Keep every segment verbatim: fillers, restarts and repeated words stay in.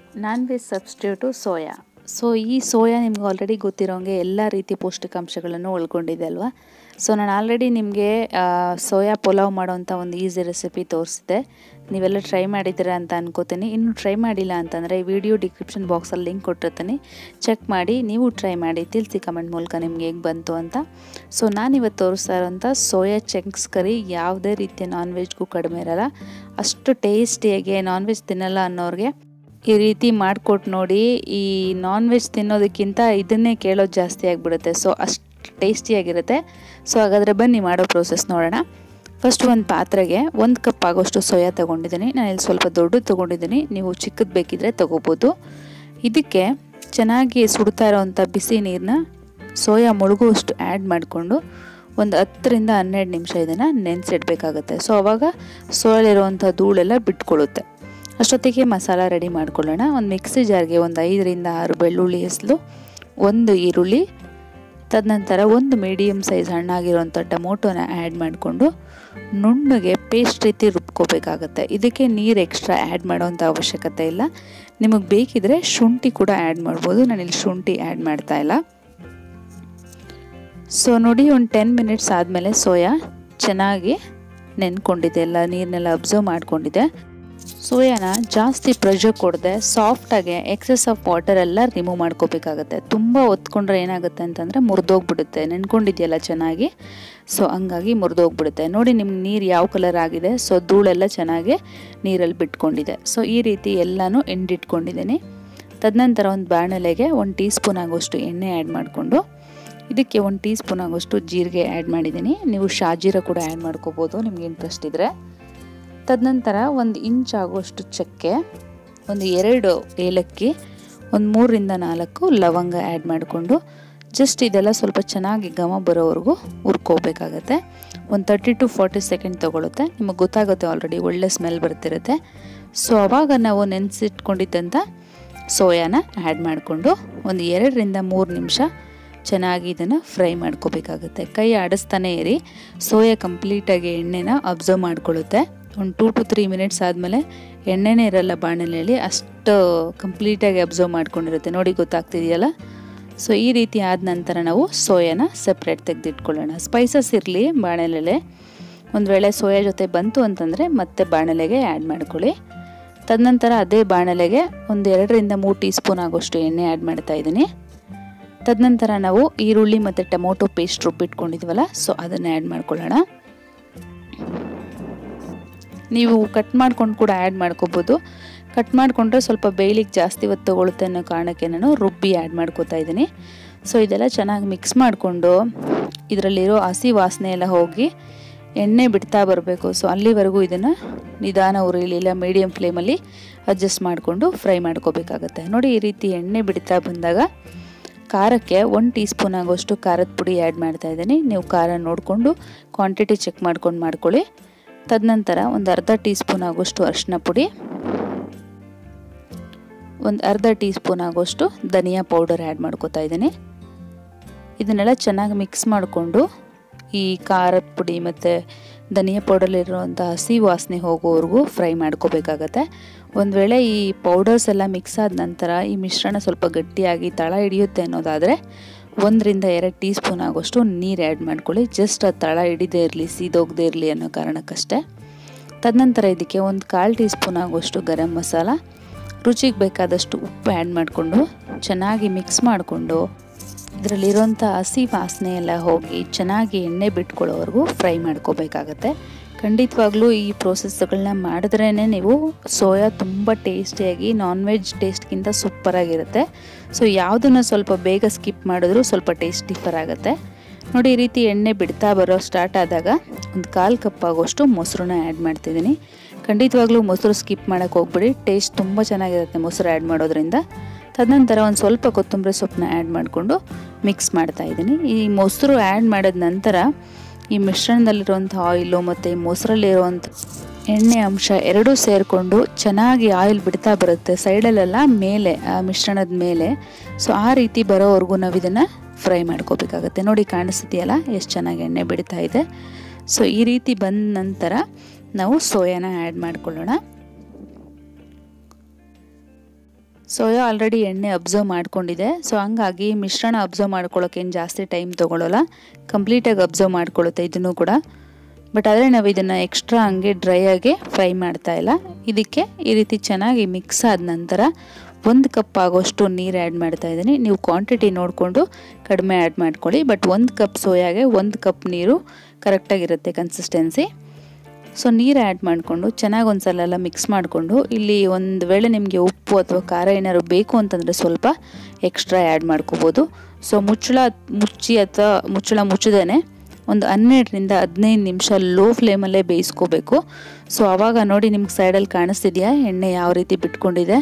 ನಾನ್ veg substitute soya. So ಈ soya ನಿಮ್ಗೆ already ಗೊತ್ತಿರೋಂಗೆ ಎಲ್ಲ ರೀತಿ ಪೌಷ್ಟಿಕಾಂಶಗಳನ್ನು ಒಳ್ಗೊಂಡಿದೆ ಅಲ್ವಾ. ಸೊ ನಾನು ಆಲ್ರೆಡಿ ನಿಮಗೆ ಸೋಯಾ ಪಲಾವ್ ಮಾಡೋವಂಥ ಒಂದು ಈಸಿ ರೆಸಿಪಿ ತೋರಿಸಿದೆ. ನೀವೆಲ್ಲ ಟ್ರೈ ಮಾಡಿದ್ದೀರಾ ಅಂತ ಅನ್ಕೋತೀನಿ. ಇನ್ನು ಟ್ರೈ ಮಾಡಿಲ್ಲ ಅಂತಂದರೆ ವಿಡಿಯೋ ಡಿಸ್ಕ್ರಿಪ್ಷನ್ ಬಾಕ್ಸಲ್ಲಿ ಲಿಂಕ್ ಕೊಟ್ಟಿರ್ತೀನಿ, ಚೆಕ್ ಮಾಡಿ ನೀವು ಟ್ರೈ ಮಾಡಿ ತಿಳಿಸಿ ಕಮೆಂಟ್ ಮೂಲಕ ನಿಮ್ಗೆ ಹೇಗೆ ಬಂತು ಅಂತ. ಸೊ ನಾನಿವತ್ತು ತೋರಿಸ್ತಾ ಇರೋಂಥ ಸೋಯಾ ಚಂಕ್ಸ್ ಕರಿ ಯಾವುದೇ ರೀತಿಯ ನಾನ್ ವೆಜ್ಗೂ ಕಡಿಮೆ ಇರೋಲ್ಲ. ಅಷ್ಟು ಟೇಸ್ಟಿಯಾಗಿ ನಾನ್ ವೆಜ್ ತಿನ್ನಲ್ಲ ಅನ್ನೋರಿಗೆ ಈ ರೀತಿ ಮಾಡಿಕೊಟ್ಟು ನೋಡಿ. ಈ ನಾನ್ ವೆಜ್ ತಿನ್ನೋದಕ್ಕಿಂತ ಇದನ್ನೇ ಕೇಳೋದು ಜಾಸ್ತಿ ಆಗಿಬಿಡುತ್ತೆ. ಸೊ ಅಷ್ಟು ಟೇಸ್ಟಿಯಾಗಿರುತ್ತೆ. ಸೊ ಹಾಗಾದರೆ ಬನ್ನಿ ಮಾಡೋ ಪ್ರೋಸೆಸ್ ನೋಡೋಣ. ಫಸ್ಟ್ ಒಂದು ಪಾತ್ರೆಗೆ ಒಂದು ಕಪ್ ಆಗೋಷ್ಟು ಸೋಯಾ ತೊಗೊಂಡಿದ್ದೀನಿ. ನಾನು ಇಲ್ಲಿ ಸ್ವಲ್ಪ ದೊಡ್ಡದು ತೊಗೊಂಡಿದ್ದೀನಿ, ನೀವು ಚಿಕ್ಕದು ಬೇಕಿದ್ರೆ ತೊಗೋಬೋದು. ಇದಕ್ಕೆ ಚೆನ್ನಾಗಿ ಸುಡ್ತಾ ಇರೋವಂಥ ಬಿಸಿ ನೀರನ್ನ ಸೋಯಾ ಮುಳುಗುವಷ್ಟು ಆ್ಯಡ್ ಮಾಡಿಕೊಂಡು ಒಂದು ಹತ್ತರಿಂದ ಹನ್ನೆರಡು ನಿಮಿಷ ಇದನ್ನು ನೆನೆಸಿಡ್ಬೇಕಾಗುತ್ತೆ. ಸೊ ಆವಾಗ ಸೋಯಲ್ಲಿರುವಂಥ ಧೂಳೆಲ್ಲ ಬಿಟ್ಕೊಳ್ಳುತ್ತೆ. ಅಷ್ಟೊತ್ತಿಗೆ ಮಸಾಲ ರೆಡಿ ಮಾಡ್ಕೊಳ್ಳೋಣ. ಒಂದು ಮಿಕ್ಸಿ ಜಾರ್ಗೆ ಒಂದು ಐದರಿಂದ ಆರು ಬೆಳ್ಳುಳ್ಳಿ ಹೆಸಲು, ಒಂದು ಈರುಳ್ಳಿ, ತದನಂತರ ಒಂದು ಮೀಡಿಯಮ್ ಸೈಜ್ ಹಣ್ಣಾಗಿರೋಂಥ ಟೊಮೊಟೊನ ಆ್ಯಡ್ ಮಾಡಿಕೊಂಡು ನುಣ್ಣಗೆ ಪೇಸ್ಟ್ ರೀತಿ ರುಬ್ಕೋಬೇಕಾಗತ್ತೆ. ಇದಕ್ಕೆ ನೀರು ಎಕ್ಸ್ಟ್ರಾ ಆ್ಯಡ್ ಮಾಡೋವಂಥ ಅವಶ್ಯಕತೆ ಇಲ್ಲ. ನಿಮಗೆ ಬೇಕಿದ್ರೆ ಶುಂಠಿ ಕೂಡ ಆ್ಯಡ್ ಮಾಡ್ಬೋದು. ನಾನಿಲ್ಲಿ ಶುಂಠಿ ಆ್ಯಡ್ ಮಾಡ್ತಾ ಇಲ್ಲ. ಸೊ ನೋಡಿ, ಒಂದು ಟೆನ್ ಮಿನಿಟ್ಸ್ ಆದಮೇಲೆ ಸೋಯಾ ಚೆನ್ನಾಗಿ ನೆನ್ಕೊಂಡಿದೆ, ಎಲ್ಲ ನೀರನ್ನೆಲ್ಲ ಅಬ್ಸರ್ವ್ ಮಾಡ್ಕೊಂಡಿದೆ. ಸೋಯಾನ ಜಾಸ್ತಿ ಪ್ರೆಷರ್ ಕೊಡದೆ ಸಾಫ್ಟಾಗಿ ಎಕ್ಸೆಸ್ ಆಫ್ ವಾಟರ್ ಎಲ್ಲ ರಿಮೂವ್ ಮಾಡ್ಕೋಬೇಕಾಗತ್ತೆ. ತುಂಬ ಒತ್ಕೊಂಡ್ರೆ ಏನಾಗುತ್ತೆ ಅಂತಂದರೆ ಮುರಿದೋಗ್ಬಿಡುತ್ತೆ, ನೆನ್ಕೊಂಡಿದೆಯಲ್ಲ ಚೆನ್ನಾಗಿ. ಸೊ ಹಂಗಾಗಿ ಮುರಿದೋಗ್ಬಿಡುತ್ತೆ. ನೋಡಿ ನಿಮ್ಗೆ ನೀರು ಯಾವ ಕಲರ್ ಆಗಿದೆ. ಸೊ ಧೂಳೆಲ್ಲ ಚೆನ್ನಾಗಿ ನೀರಲ್ಲಿ ಬಿಟ್ಕೊಂಡಿದೆ. ಸೊ ಈ ರೀತಿ ಎಲ್ಲನೂ ಎಂಡಿಟ್ಕೊಂಡಿದ್ದೀನಿ. ತದನಂತರ ಒಂದು ಬಾಣಲೆಗೆ ಒಂದು ಟೀ ಸ್ಪೂನ್ ಆಗೋಷ್ಟು ಎಣ್ಣೆ ಆ್ಯಡ್ ಮಾಡಿಕೊಂಡು ಇದಕ್ಕೆ ಒಂದು ಟೀ ಸ್ಪೂನ್ ಆಗೋಷ್ಟು ಜೀರಿಗೆ ಆ್ಯಡ್ ಮಾಡಿದ್ದೀನಿ. ನೀವು ಶಾಜೀರ ಕೂಡ ಆ್ಯಡ್ ಮಾಡ್ಕೋಬೋದು ನಿಮ್ಗೆ ಇಂಟ್ರೆಸ್ಟ್ ಇದ್ದರೆ. ತದನಂತರ ಒಂದು ಇಂಚ್ ಆಗೋಷ್ಟು ಚಕ್ಕೆ, ಒಂದು ಎರಡು ಏಲಕ್ಕಿ, ಒಂದು ಮೂರರಿಂದ ನಾಲ್ಕು ಲವಂಗ ಆ್ಯಡ್ ಮಾಡಿಕೊಂಡು ಜಸ್ಟ್ ಇದೆಲ್ಲ ಸ್ವಲ್ಪ ಚೆನ್ನಾಗಿ ಘಮ ಬರೋವರೆಗೂ ಹುರ್ಕೋಬೇಕಾಗತ್ತೆ. ಒಂದು ತರ್ಟಿ ಟು ಫಾರ್ಟಿ ಸೆಕೆಂಡ್ ತೊಗೊಳುತ್ತೆ. ನಿಮಗೆ ಗೊತ್ತಾಗುತ್ತೆ, ಆಲ್ರೆಡಿ ಒಳ್ಳೆ ಸ್ಮೆಲ್ ಬರ್ತಿರುತ್ತೆ. ಸೊ ಆವಾಗ ನಾವು ನೆನೆಸಿಟ್ಕೊಂಡಿದ್ದಂಥ ಸೋಯಾನ ಆ್ಯಡ್ ಮಾಡಿಕೊಂಡು ಒಂದು ಎರಡರಿಂದ ಮೂರು ನಿಮಿಷ ಚೆನ್ನಾಗಿ ಇದನ್ನು ಫ್ರೈ ಮಾಡ್ಕೋಬೇಕಾಗುತ್ತೆ. ಕೈ ಆಡಿಸ್ತಾನೆ ಇರಿ. ಸೋಯಾ ಕಂಪ್ಲೀಟಾಗಿ ಎಣ್ಣೆನ ಅಬ್ಸರ್ವ್ ಮಾಡ್ಕೊಳ್ಳುತ್ತೆ. ಒಂದು ಟೂ ಟು ತ್ರೀ ಮಿನಿಟ್ಸ್ ಆದಮೇಲೆ ಎಣ್ಣೆನೇ ಇರಲ್ಲ ಬಾಣಲೆಯಲ್ಲಿ, ಅಷ್ಟು ಕಂಪ್ಲೀಟಾಗಿ ಅಬ್ಸರ್ವ್ ಮಾಡ್ಕೊಂಡಿರುತ್ತೆ. ನೋಡಿ ಗೊತ್ತಾಗ್ತಿದೆಯಲ್ಲ. ಸೊ ಈ ರೀತಿ ಆದ ನಂತರ ನಾವು ಸೋಯಾನ ಸಪ್ರೇಟ್ ತೆಗೆದಿಟ್ಕೊಳ್ಳೋಣ. ಸ್ಪೈಸಸ್ ಇರಲಿ ಬಾಣಲೆಲೆ. ಒಂದು ವೇಳೆ ಸೋಯಾ ಜೊತೆ ಬಂತು ಅಂತಂದರೆ ಮತ್ತೆ ಬಾಣಲೆಗೆ ಆ್ಯಡ್ ಮಾಡ್ಕೊಳ್ಳಿ. ತದನಂತರ ಅದೇ ಬಾಣಲೆಗೆ ಒಂದು ಎರಡರಿಂದ ಮೂರು ಟೀ ಸ್ಪೂನ್ ಆಗೋಷ್ಟು ಎಣ್ಣೆ ಆ್ಯಡ್ ಮಾಡ್ತಾ ಇದ್ದೀನಿ. ತದನಂತರ ನಾವು ಈರುಳ್ಳಿ ಮತ್ತು ಟೊಮೊಟೊ ಪೇಸ್ಟ್ ರುಬ್ಬಿಟ್ಕೊಂಡಿದ್ವಲ್ಲ, ಸೊ ಅದನ್ನು ಆ್ಯಡ್ ಮಾಡ್ಕೊಳ್ಳೋಣ. ನೀವು ಕಟ್ ಮಾಡ್ಕೊಂಡು ಕೂಡ ಆ್ಯಡ್ ಮಾಡ್ಕೋಬೋದು. ಕಟ್ ಮಾಡಿಕೊಂಡ್ರೆ ಸ್ವಲ್ಪ ಬೇಯ್ಲಿಕ್ಕೆ ಜಾಸ್ತಿ ಹೊತ್ತು ತೊಗೊಳುತ್ತೆ ಅನ್ನೋ ಕಾರಣಕ್ಕೆ ನಾನು ರುಬ್ಬಿ ಆ್ಯಡ್ ಮಾಡ್ಕೋತಾ ಇದ್ದೀನಿ. ಸೊ ಇದೆಲ್ಲ ಚೆನ್ನಾಗಿ ಮಿಕ್ಸ್ ಮಾಡಿಕೊಂಡು ಇದರಲ್ಲಿರೋ ಹಸಿ ವಾಸನೆ ಎಲ್ಲ ಹೋಗಿ ಎಣ್ಣೆ ಬಿಡ್ತಾ ಬರಬೇಕು. ಸೊ ಅಲ್ಲಿವರೆಗೂ ಇದನ್ನು ನಿಧಾನ ಉರಿಲಿಲ್ಲ ಮೀಡಿಯಮ್ ಫ್ಲೇಮಲ್ಲಿ ಅಡ್ಜಸ್ಟ್ ಮಾಡಿಕೊಂಡು ಫ್ರೈ ಮಾಡ್ಕೋಬೇಕಾಗತ್ತೆ. ನೋಡಿ ಈ ರೀತಿ ಎಣ್ಣೆ ಬಿಡ್ತಾ ಬಂದಾಗ ಖಾರಕ್ಕೆ ಒಂದು ಟೀ ಸ್ಪೂನ್ ಆಗೋಷ್ಟು ಖಾರದ ಪುಡಿ ಆ್ಯಡ್ ಮಾಡ್ತಾ ಇದ್ದೀನಿ. ನೀವು ಖಾರ ನೋಡಿಕೊಂಡು ಕ್ವಾಂಟಿಟಿ ಚೆಕ್ ಮಾಡ್ಕೊಂಡು ಮಾಡ್ಕೊಳ್ಳಿ. ತದನಂತರ ಒಂದು ಅರ್ಧ ಟೀ ಸ್ಪೂನ್ ಆಗೋಷ್ಟು ಅರಿಶಿನ ಪುಡಿ, ಒಂದು ಅರ್ಧ ಟೀ ಸ್ಪೂನ್ ಆಗೋಷ್ಟು ಧನಿಯಾ ಪೌಡರ್ ಆ್ಯಡ್ ಮಾಡ್ಕೋತಾ ಇದ್ದೀನಿ. ಇದನ್ನೆಲ್ಲ ಚೆನ್ನಾಗಿ ಮಿಕ್ಸ್ ಮಾಡಿಕೊಂಡು ಈ ಖಾರದ ಪುಡಿ ಮತ್ತು ಧನಿಯಾ ಪೌಡರಲ್ಲಿರುವಂಥ ಹಸಿ ವಾಸನೆ ಹೋಗೋವರೆಗೂ ಫ್ರೈ ಮಾಡ್ಕೋಬೇಕಾಗತ್ತೆ. ಒಂದು ವೇಳೆ ಈ ಪೌಡರ್ಸ್ ಎಲ್ಲ ಮಿಕ್ಸ್ ಆದ ನಂತರ ಈ ಮಿಶ್ರಣ ಸ್ವಲ್ಪ ಗಟ್ಟಿಯಾಗಿ ತಳ ಹಿಡಿಯುತ್ತೆ ಅನ್ನೋದಾದರೆ ಒಂದರಿಂದ ಎರಡು ಟೀ ಸ್ಪೂನ್ ಆಗೋಷ್ಟು ನೀರು ಆ್ಯಡ್ ಮಾಡ್ಕೊಳ್ಳಿ. ಜಸ್ಟ್ ಅದು ತಳ ಹಿಡಿದೇ ಇರಲಿ, ಸೀದೋಗದೇ ಇರಲಿ ಅನ್ನೋ ಕಾರಣಕ್ಕಷ್ಟೇ. ತದನಂತರ ಇದಕ್ಕೆ ಒಂದು ಕಾಲು ಟೀ ಸ್ಪೂನ್ ಆಗೋಷ್ಟು ಗರಂ ಮಸಾಲ, ರುಚಿಗೆ ಬೇಕಾದಷ್ಟು ಉಪ್ಪು ಆ್ಯಡ್ ಮಾಡಿಕೊಂಡು ಚೆನ್ನಾಗಿ ಮಿಕ್ಸ್ ಮಾಡಿಕೊಂಡು ಇದರಲ್ಲಿರೋಂಥ ಹಸಿ ವಾಸನೆ ಎಲ್ಲ ಹೋಗಿ ಚೆನ್ನಾಗಿ ಎಣ್ಣೆ ಬಿಟ್ಕೊಳ್ಳೋವರೆಗೂ ಫ್ರೈ ಮಾಡ್ಕೋಬೇಕಾಗತ್ತೆ. ಖಂಡಿತವಾಗ್ಲೂ ಈ ಪ್ರೋಸೆಸ್ಗಳನ್ನ ಮಾಡಿದ್ರೇ ನೀವು ಸೋಯಾ ತುಂಬ ಟೇಸ್ಟಿಯಾಗಿ ನಾನ್ ವೆಜ್ ಟೇಸ್ಟ್ಗಿಂತ ಸೂಪರಾಗಿರುತ್ತೆ. ಸೊ ಯಾವುದನ್ನು ಸ್ವಲ್ಪ ಬೇಗ ಸ್ಕಿಪ್ ಮಾಡಿದ್ರೂ ಸ್ವಲ್ಪ ಟೇಸ್ಟ್ ಡಿಫರ್ ಆಗುತ್ತೆ. ನೋಡಿ ಈ ರೀತಿ ಎಣ್ಣೆ ಬಿಡ್ತಾ ಬರೋ ಸ್ಟಾರ್ಟ್ ಆದಾಗ ಒಂದು ಕಾಲು ಕಪ್ ಆಗೋಷ್ಟು ಮೊಸರನ್ನ ಆ್ಯಡ್ ಮಾಡ್ತಿದ್ದೀನಿ. ಖಂಡಿತವಾಗ್ಲೂ ಮೊಸರು ಸ್ಕಿಪ್ ಮಾಡೋಕ್ಕೆ ಹೋಗ್ಬಿಡಿ, ಟೇಸ್ಟ್ ತುಂಬ ಚೆನ್ನಾಗಿರುತ್ತೆ ಮೊಸರು ಆ್ಯಡ್ ಮಾಡೋದ್ರಿಂದ. ತದನಂತರ ಒಂದು ಸ್ವಲ್ಪ ಕೊತ್ತಂಬರಿ ಸೊಪ್ಪನ್ನ ಆ್ಯಡ್ ಮಾಡಿಕೊಂಡು ಮಿಕ್ಸ್ ಮಾಡ್ತಾ ಇದ್ದೀನಿ. ಈ ಮೊಸರು ಆ್ಯಡ್ ಮಾಡಿದ ನಂತರ ಈ ಮಿಶ್ರಣದಲ್ಲಿರುವಂಥ ಆಯಿಲು ಮತ್ತು ಈ ಮೊಸರಲ್ಲಿರುವಂಥ ಎಣ್ಣೆ ಅಂಶ ಎರಡೂ ಸೇರಿಕೊಂಡು ಚೆನ್ನಾಗಿ ಆಯಿಲ್ ಬಿಡ್ತಾ ಬರುತ್ತೆ ಸೈಡಲ್ಲೆಲ್ಲ ಮೇಲೆ, ಆ ಮಿಶ್ರಣದ ಮೇಲೆ. ಸೊ ಆ ರೀತಿ ಬರೋವರೆಗೂ ನಾವು ಇದನ್ನು ಫ್ರೈ ಮಾಡ್ಕೋಬೇಕಾಗತ್ತೆ. ನೋಡಿ ಕಾಣಿಸ್ತಿದೆಯಲ್ಲ ಎಷ್ಟು ಚೆನ್ನಾಗಿ ಎಣ್ಣೆ ಬಿಡ್ತಾ ಇದೆ. ಸೊ ಈ ರೀತಿ ಬಂದ ನಂತರ ನಾವು ಸೋಯಾನ ಆ್ಯಡ್ ಮಾಡ್ಕೊಳ್ಳೋಣ. ಸೋಯಾ ಆಲ್ರೆಡಿ ಎಣ್ಣೆ ಅಬ್ಸರ್ವ್ ಮಾಡ್ಕೊಂಡಿದೆ. ಸೊ ಹಂಗಾಗಿ ಮಿಶ್ರಣ ಅಬ್ಸರ್ವ್ ಮಾಡ್ಕೊಳ್ಳೋಕ್ಕೇನು ಜಾಸ್ತಿ ಟೈಮ್ ತೊಗೊಳ್ಳೋಲ್ಲ, ಕಂಪ್ಲೀಟಾಗಿ ಅಬ್ಸರ್ವ್ ಮಾಡ್ಕೊಳ್ಳುತ್ತೆ ಇದನ್ನು ಕೂಡ. ಬಟ್ ಆದರೆ ನಾವು ಇದನ್ನು ಎಕ್ಸ್ಟ್ರಾ ಹಂಗೆ ಡ್ರೈ ಆಗಿ ಫ್ರೈ ಮಾಡ್ತಾ ಇಲ್ಲ. ಇದಕ್ಕೆ ಈ ರೀತಿ ಚೆನ್ನಾಗಿ ಮಿಕ್ಸ್ ಆದ ನಂತರ ಒಂದು ಕಪ್ ಆಗೋಷ್ಟು ನೀರು ಆ್ಯಡ್ ಮಾಡ್ತಾ ಇದ್ದೀನಿ. ನೀವು ಕ್ವಾಂಟಿಟಿ ನೋಡಿಕೊಂಡು ಕಡಿಮೆ ಆ್ಯಡ್ ಮಾಡ್ಕೊಳ್ಳಿ. ಬಟ್ ಒಂದು ಕಪ್ ಸೋಯಾಗೆ ಒಂದು ಕಪ್ ನೀರು ಕರೆಕ್ಟಾಗಿರುತ್ತೆ ಕನ್ಸಿಸ್ಟೆನ್ಸಿ. ಸೊ ನೀರು ಆ್ಯಡ್ ಮಾಡಿಕೊಂಡು ಚೆನ್ನಾಗಿ ಒಂದು ಸಲ ಎಲ್ಲ ಮಿಕ್ಸ್ ಮಾಡಿಕೊಂಡು, ಇಲ್ಲಿ ಒಂದು ವೇಳೆ ನಿಮಗೆ ಉಪ್ಪು ಅಥವಾ ಖಾರ ಏನಾದ್ರು ಬೇಕು ಅಂತಂದರೆ ಸ್ವಲ್ಪ ಎಕ್ಸ್ಟ್ರಾ ಆ್ಯಡ್ ಮಾಡ್ಕೋಬೋದು. ಸೊ ಮುಚ್ಚಳ ಮುಚ್ಚಿ ಅಥವಾ ಮುಚ್ಚಳ ಮುಚ್ಚದೇನೆ ಒಂದು ಹನ್ನೆರಡರಿಂದ ಹದಿನೈದು ನಿಮಿಷ ಲೋ ಫ್ಲೇಮಲ್ಲೇ ಬೇಯಿಸ್ಕೋಬೇಕು. ಸೊ ಆವಾಗ ನೋಡಿ ನಿಮ್ಗೆ ಸೈಡಲ್ಲಿ ಕಾಣಿಸ್ತಿದೆಯಾ ಎಣ್ಣೆ ಯಾವ ರೀತಿ ಬಿಟ್ಕೊಂಡಿದೆ.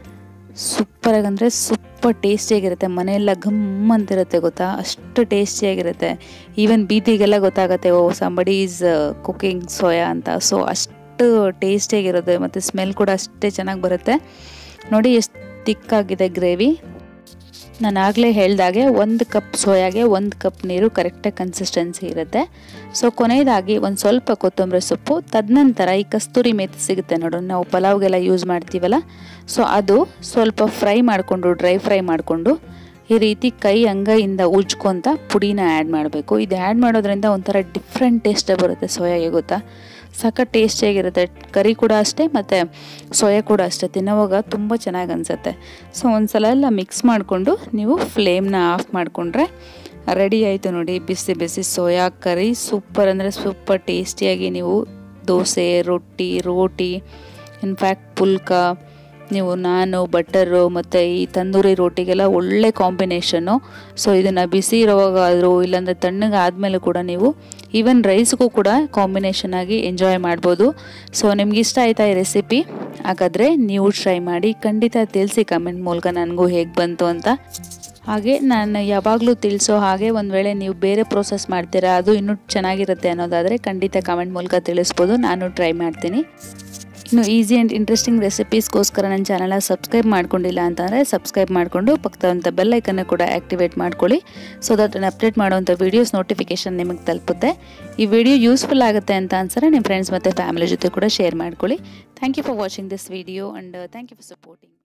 ಸೂಪರಾಗಿ ಅಂದರೆ ಸೂಪರ್ ಟೇಸ್ಟಿಯಾಗಿರುತ್ತೆ. ಮನೆಯೆಲ್ಲ ಘಮ್ ಅಂತಿರುತ್ತೆ ಗೊತ್ತಾ, ಅಷ್ಟು ಟೇಸ್ಟಿಯಾಗಿರುತ್ತೆ. ಈವನ್ ಬೀದಿಗೆಲ್ಲ ಗೊತ್ತಾಗುತ್ತೆ oh somebody is cooking soya ಅಂತ. ಸೊ ಅಷ್ಟು ಟೇಸ್ಟಿಯಾಗಿರುತ್ತೆ ಮತ್ತು ಸ್ಮೆಲ್ ಕೂಡ ಅಷ್ಟೇ ಚೆನ್ನಾಗಿ ಬರುತ್ತೆ. ನೋಡಿ ಎಷ್ಟು ತಿಕ್ಕಾಗಿದೆ ಗ್ರೇವಿ. ನಾನು ಆಗಲೇ ಹೇಳ್ದಾಗೆ ಒಂದು ಕಪ್ ಸೋಯಾಗೆ ಒಂದು ಕಪ್ ನೀರು ಕರೆಕ್ಟಾಗಿ ಕನ್ಸಿಸ್ಟೆನ್ಸಿ ಇರುತ್ತೆ. ಸೊ ಕೊನೆಯದಾಗಿ ಒಂದು ಸ್ವಲ್ಪ ಕೊತ್ತಂಬರಿ ಸೊಪ್ಪು, ತದನಂತರ ಈ ಕಸ್ತೂರಿ ಮೇಥಿ ಸಿಗುತ್ತೆ ನೋಡು, ನಾವು ಪಲಾವ್ಗೆಲ್ಲ ಯೂಸ್ ಮಾಡ್ತೀವಲ್ಲ, ಸೊ ಅದು ಸ್ವಲ್ಪ ಫ್ರೈ ಮಾಡಿಕೊಂಡು ಡ್ರೈ ಫ್ರೈ ಮಾಡಿಕೊಂಡು ಈ ರೀತಿ ಕೈ ಅಂಗೈಯಿಂದ ಉಜ್ಕೊಂತ ಪುಡಿನ ಆ್ಯಡ್ ಮಾಡಬೇಕು. ಇದು ಆ್ಯಡ್ ಮಾಡೋದ್ರಿಂದ ಒಂಥರ ಡಿಫ್ರೆಂಟ್ ಟೇಸ್ಟೇ ಬರುತ್ತೆ ಸೋಯಾಗೆ ಗೊತ್ತಾ, ಸಖತ್ ಟೇಸ್ಟಿಯಾಗಿರುತ್ತೆ. ಕರಿ ಕೂಡ ಅಷ್ಟೇ ಮತ್ತು ಸೋಯಾ ಕೂಡ ಅಷ್ಟೇ, ತಿನ್ನೋವಾಗ ತುಂಬ ಚೆನ್ನಾಗಿ ಅನಿಸುತ್ತೆ. ಸೊ ಒಂದು ಸಲ ಎಲ್ಲ ಮಿಕ್ಸ್ ಮಾಡಿಕೊಂಡು ನೀವು ಫ್ಲೇಮ್ನ ಆಫ್ ಮಾಡಿಕೊಂಡ್ರೆ ರೆಡಿ ಆಯಿತು ನೋಡಿ ಬಿಸಿ ಬಿಸಿ ಸೋಯಾ ಕರಿ. ಸೂಪರ್ ಅಂದರೆ ಸೂಪರ್ ಟೇಸ್ಟಿಯಾಗಿ ನೀವು ದೋಸೆ, ರೊಟ್ಟಿ, ರೋಟಿ, ಇನ್ಫ್ಯಾಕ್ಟ್ ಪುಲ್ಕ, ನೀವು ನಾನು ಬಟರು ಮತ್ತು ಈ ತಂದೂರಿ ರೋಟಿಗೆಲ್ಲ ಒಳ್ಳೆ ಕಾಂಬಿನೇಷನ್ನು. ಸೊ ಇದನ್ನು ಬಿಸಿ ಇರೋವಾಗಾದರೂ ಇಲ್ಲಾಂದರೆ ತಣ್ಣಗೆ ಆದಮೇಲೆ ಕೂಡ ನೀವು ಈವನ್ ರೈಸ್ಗೂ ಕೂಡ ಕಾಂಬಿನೇಷನ್ ಆಗಿ ಎಂಜಾಯ್ ಮಾಡ್ಬೋದು. ಸೊ ನಿಮ್ಗೆ ಇಷ್ಟ ಆಯ್ತಾ ಈ ರೆಸಿಪಿ? ಹಾಗಾದರೆ ನೀವು ಟ್ರೈ ಮಾಡಿ, ಖಂಡಿತ ತಿಳಿಸಿ ಕಮೆಂಟ್ ಮೂಲಕ ನನಗೂ ಹೇಗೆ ಬಂತು ಅಂತ. ಹಾಗೆ ನಾನು ಯಾವಾಗಲೂ ತಿಳಿಸೋ ಹಾಗೆ ಒಂದು ವೇಳೆ ನೀವು ಬೇರೆ ಪ್ರೋಸೆಸ್ ಮಾಡ್ತೀರಾ ಅದು ಇನ್ನೂ ಚೆನ್ನಾಗಿರುತ್ತೆ ಅನ್ನೋದಾದರೆ ಖಂಡಿತ ಕಮೆಂಟ್ ಮೂಲಕ ತಿಳಿಸ್ಬೋದು, ನಾನು ಟ್ರೈ ಮಾಡ್ತೀನಿ. ಇನ್ನು ಈಸಿ ಆ್ಯಂಡ್ ಇಂಟ್ರೆಸ್ಟಿಂಗ್ ರೆಸಿಪೀಸ್ಗೋಸ್ಕರ ನನ್ನ ಚಾನಲ್ನ ಸಬ್ಸ್ಕ್ರೈಬ್ ಮಾಡ್ಕೊಂಡಿಲ್ಲ ಅಂತಂದರೆ ಸಬ್ಸ್ಕ್ರೈಬ್ ಮಾಡಿಕೊಂಡು ಪಕ್ಕದಂಥ ಬೆಲ್ ಐಕನ್ನು ಕೂಡ ಆ್ಯಕ್ಟಿವೇಟ್ ಮಾಡ್ಕೊಳ್ಳಿ. ಸೊ ದಟ್ ನಾನು ಅಪ್ಡೇಟ್ ಮಾಡುವಂಥ ವೀಡಿಯೋಸ್ ನೋಟಿಫಿಕೇಷನ್ ನಿಮಗೆ ತಲುಪುತ್ತೆ. ಈ ವಿಡಿಯೋ ಯೂಸ್ಫುಲ್ ಆಗುತ್ತೆ ಅಂತ ಅನ್ಸರೆ ನಿಮ್ಮ ಫ್ರೆಂಡ್ಸ್ ಮತ್ತು ಫ್ಯಾಮಿಲಿ ಜೊತೆ ಕೂಡ ಶೇರ್ ಮಾಡ್ಕೊಳ್ಳಿ. Thank you for watching this video and thank you for supporting.